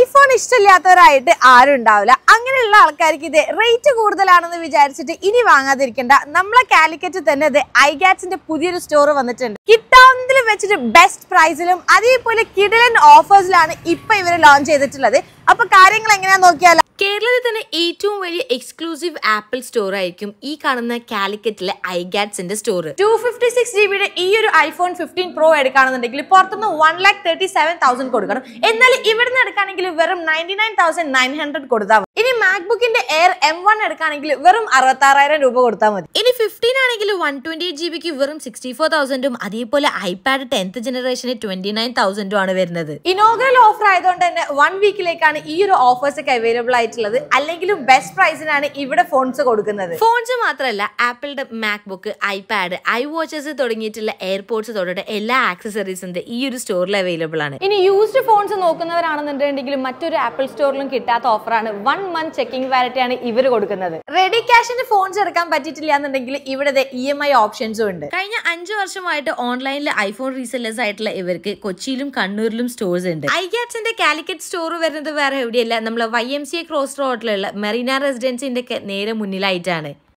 iPhone ഇഷ്ടമില്ലാത്തവരായിട്ട് ആരും ഉണ്ടാവില്ല. അങ്ങനെയുള്ള ആൾക്കാർക്ക് ഇത് റേറ്റ് കൂടുതലാണെന്ന് വിചാരിച്ചിട്ട് ഇനി വാങ്ങാതിരിക്കേണ്ട. നമ്മളെ കാലിക്കറ്റ് തന്നെ ഇത് ഐഗാറ്റ്സിന്റെ പുതിയൊരു സ്റ്റോർ വന്നിട്ടുണ്ട്. കിട്ടാവുന്നതിൽ വെച്ചിട്ട് ബെസ്റ്റ് പ്രൈസിലും അതേപോലെ കിടിലൻ ഓഫേഴ്സിലാണ് ഇപ്പൊ ഇവര് ലോഞ്ച് ചെയ്തിട്ടുള്ളത്. അപ്പൊ കാര്യങ്ങൾ എങ്ങനെയാന്ന് നോക്കിയാലോ. കേരളത്തിൽ തന്നെ ഏറ്റവും വലിയ എക്സ്ക്ലൂസീവ് ആപ്പിൾ സ്റ്റോർ ആയിരിക്കും ഈ കാണുന്ന കാലിക്കറ്റിലെ ഐഗാറ്റ്സിന്റെ സ്റ്റോർ. 256GB ഈ ഒരു iPhone 15 Pro എടുക്കുകയാണെന്നുണ്ടെങ്കിൽ പുറത്തുനിന്ന് 1,37,000 കൊടുക്കണം. എന്നാൽ ഇവിടുന്ന് എടുക്കുകയാണെങ്കിൽ വെറും 99,900 കൊടുത്താൽ മതി. ഇനി മാക്ബുക്കിന്റെ എയർ M1 എടുക്കുകയാണെങ്കിൽ വെറും 66,000 രൂപ കൊടുത്താൽ മതി. ഇനി 15 ആണെങ്കിൽ 128GB വെറും 64,000ഉം അതേപോലെ ഐപാഡ് 10th ജനറേഷന് 29,000ഉം ആണ് വരുന്നത്. ഇനോഗ്രൽ ഓഫർ ആയതുകൊണ്ട് തന്നെ 1 വീക്കിലേക്കാണ് ഈ ഒരു ഓഫേഴ്സ് ഒക്കെ അവൈലബിൾ ആയിട്ടുള്ളത്. അല്ലെങ്കിലും ബെസ്റ്റ് പ്രൈസിനാണ് ഇവിടെ ഫോൺസ് കൊടുക്കുന്നത്. ഫോൺസ് മാത്രമല്ല, ആപ്പിളിന്റെ മാക്ബുക്ക്, ഐപാഡ്, iWatches തുടങ്ങിയിട്ടുള്ള എയർപോർട്സ് തൊട്ടിട്ട് എല്ലാ ആക്സസറീസും ഈ ഒരു സ്റ്റോറിൽ അവൈലബിൾ ആണ്. ഇനി യൂസ്ഡ് ഫോൺസ് നോക്കുന്നവരാണെന്നുണ്ടെങ്കിൽ മറ്റൊരു ആപ്പിൾ സ്റ്റോറിലും കിട്ടാത്ത ഓഫറാണ് 1 month ചെക്കിംഗ് വാരന്റി ആണ് ഇവർ കൊടുക്കുന്നത്. റെഡി ക്യാഷിന്റെ ഫോൺസ് എടുക്കാൻ പറ്റിയിട്ടില്ല എന്നുണ്ടെങ്കിൽ ഇവിടെ EMI ഓപ്ഷൻസും ഉണ്ട്. കഴിഞ്ഞ 5 വർഷമായിട്ട് ഓൺലൈനിൽ ഐഫോൺ റീസെല്ലേഴ്സ് ആയിട്ടുള്ള ഇവർക്ക് കൊച്ചിയിലും കണ്ണൂരിലും സ്റ്റോഴ്സ് ഉണ്ട്. ഐഗാറ്റ്സിന്റെ കാലിക്കറ്റ് സ്റ്റോർ വരുന്നത് വേറെ എവിടെയല്ല, നമ്മളെ YMCA ക്രോസ് റോഡിലുള്ള മെറീന റെസിഡൻസിന്റെ നേരെ മുന്നിലായിട്ടാണ്.